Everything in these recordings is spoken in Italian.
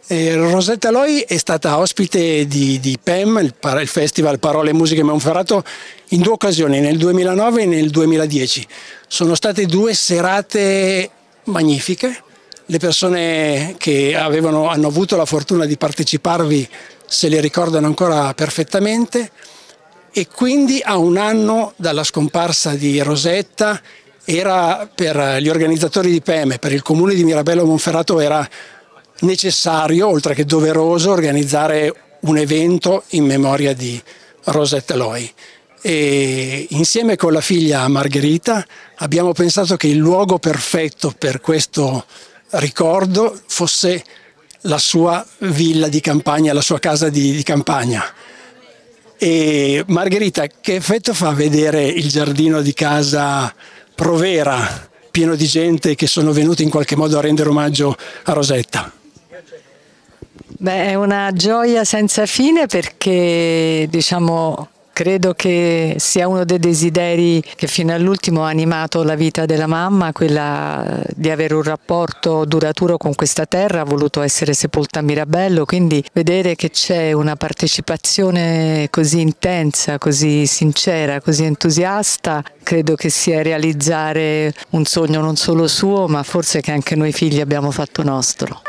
Rosetta Loi è stata ospite di PEM, il Festival Parole e Musiche Monferrato, in due occasioni, nel 2009 e nel 2010. Sono state due serate magnifiche. Le persone che hanno avuto la fortuna di parteciparvi se le ricordano ancora perfettamente, e quindi a un anno dalla scomparsa di Rosetta era per gli organizzatori di PEM, per il comune di Mirabello Monferrato, era necessario, oltre che doveroso, organizzare un evento in memoria di Rosetta Loi. E insieme con la figlia Margherita abbiamo pensato che il luogo perfetto per questo ricordo fosse la sua villa di campagna, la sua casa di campagna. E Margherita, che effetto fa vedere il giardino di casa Provera pieno di gente che sono venuti in qualche modo a rendere omaggio a Rosetta? Beh, è una gioia senza fine perché, diciamo, credo che sia uno dei desideri che fino all'ultimo ha animato la vita della mamma, quella di avere un rapporto duraturo con questa terra, ha voluto essere sepolta a Mirabello, quindi vedere che c'è una partecipazione così intensa, così sincera, così entusiasta, credo che sia realizzare un sogno non solo suo, ma forse che anche noi figli abbiamo fatto nostro.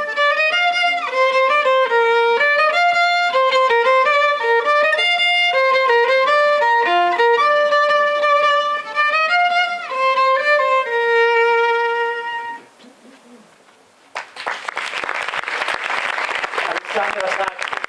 Alessandra Sacchi.